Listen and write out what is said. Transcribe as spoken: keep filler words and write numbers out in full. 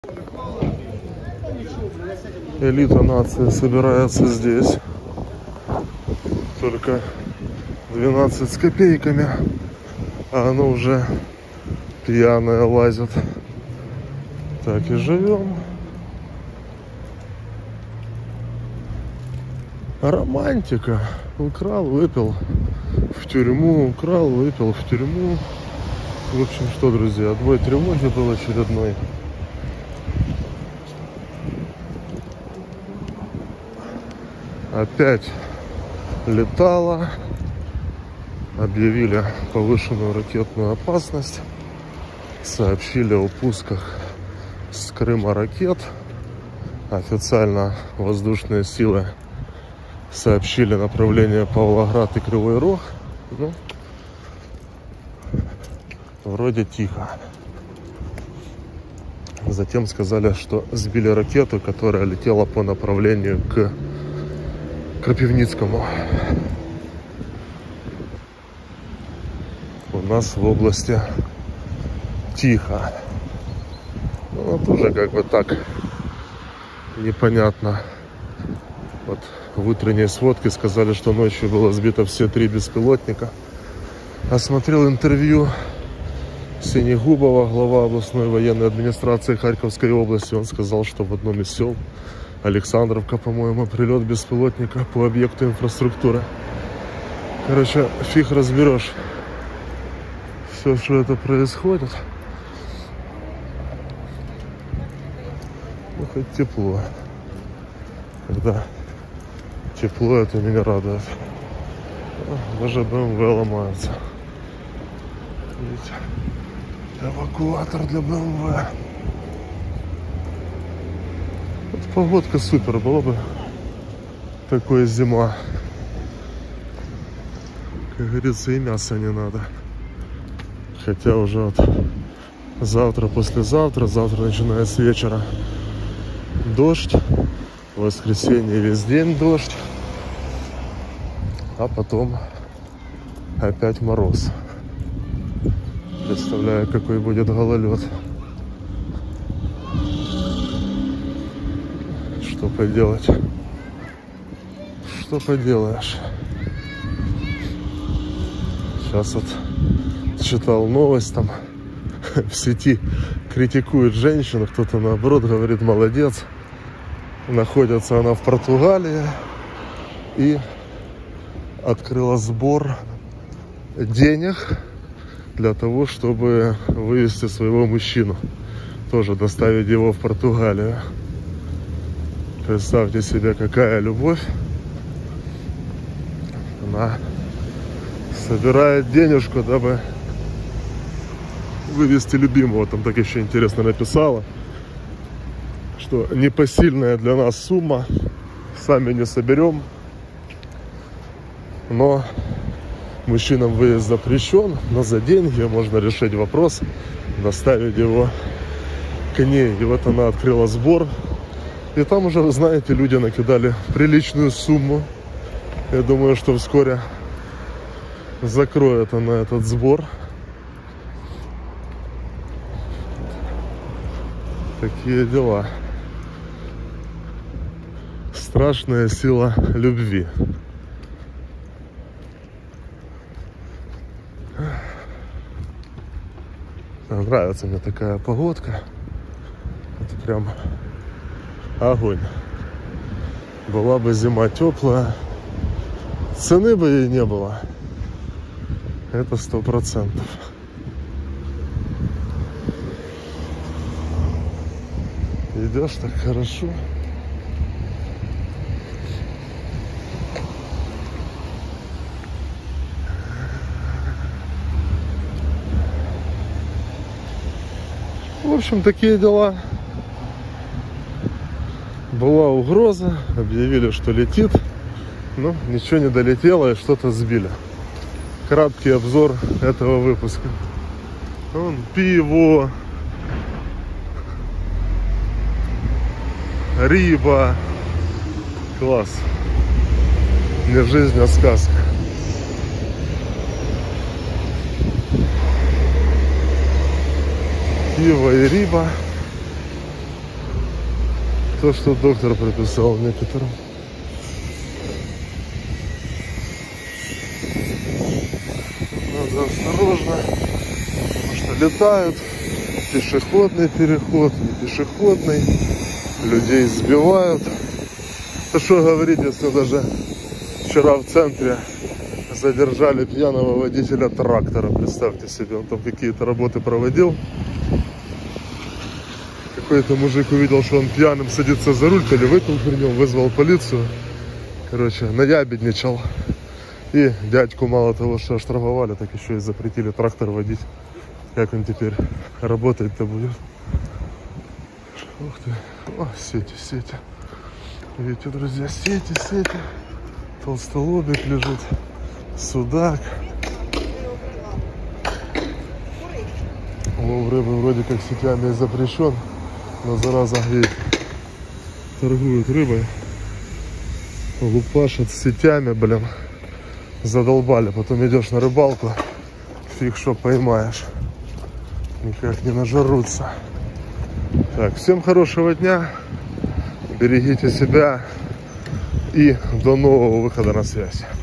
Элита нации собирается здесь. Только двенадцать с копейками, а оно уже пьяное лазит. Так и живем. Романтика. Украл, выпил в тюрьму, украл, выпил в тюрьму. В общем, что, друзья, отбой тревоги был очередной. Опять летала. Объявили повышенную ракетную опасность. Сообщили о пусках с Крыма ракет. Официально воздушные силы сообщили направление Павлоград и Кривой Рог. Ну, вроде тихо. Затем сказали, что сбили ракету, которая летела по направлению к Кропивницкому. У нас в области тихо. Ну, тоже как бы так непонятно. Вот в утренней сводке сказали, что ночью было сбито все три беспилотника. Осмотрел интервью Синегубова, глава областной военной администрации Харьковской области. Он сказал, что в одном из сел, Александровка, по-моему, прилет беспилотника по объекту инфраструктуры. Короче, фиг разберешь все, что это происходит. Ну, хоть тепло. Когда тепло, это меня радует. Даже бэ эм вэ ломается. Видите? Эвакуатор для бэ эм вэ. Вот погодка супер, была бы такое зима. Как говорится, и мяса не надо. Хотя уже вот завтра, послезавтра, завтра начиная с вечера дождь. В воскресенье весь день дождь. А потом опять мороз. Представляю, какой будет гололед. Что поделать? Что поделаешь? Сейчас вот читал новость, там в сети критикует женщину, кто-то наоборот говорит, молодец. Находится она в Португалии и открыла сбор денег для того, чтобы вывести своего мужчину, тоже доставить его в Португалию. Представьте себе, какая любовь. Она собирает денежку, дабы вывести любимого. Там так еще интересно написала, что непосильная для нас сумма, сами не соберем, но мужчинам выезд запрещен, но за деньги можно решить вопрос, доставить его к ней. И вот она открыла сбор, и там уже, вы знаете, люди накидали приличную сумму. Я думаю, что вскоре закроет она этот сбор. Такие дела. Страшная сила любви. Нравится мне такая погодка. Это прям огонь. Была бы зима теплая, цены бы ей не было. Это сто процентов. Идешь так хорошо. В общем, такие дела. Была угроза, объявили, что летит, но ничего не долетело и что-то сбили. Краткий обзор этого выпуска. Вон пиво, риба. Класс. Не жизнь, а сказка. Пиво и риба. то, что доктор прописал некоторым. Надо осторожно, потому что летают. Пешеходный переход, не пешеходный. Людей сбивают. Да что говорить, если даже вчера в центре задержали пьяного водителя трактора. Представьте себе, он там какие-то работы проводил. Какой-то мужик увидел, что он пьяным садится за руль, то ли выпил при нем, вызвал полицию. Короче, наябедничал. И дядьку мало того, что оштрафовали, так еще и запретили трактор водить. Как он теперь работать-то будет? Ух ты. О, сети, сети. Видите, друзья, сети, сети. Толстолобик лежит. Судак. Лов рыбы вроде как сетями запрещен. Но зараза, видите, торгуют рыбой. Лупашат сетями, блин. Задолбали. Потом идешь на рыбалку. Фиг что поймаешь. Никак не нажрутся. Так, всем хорошего дня. Берегите себя. И до нового выхода на связь.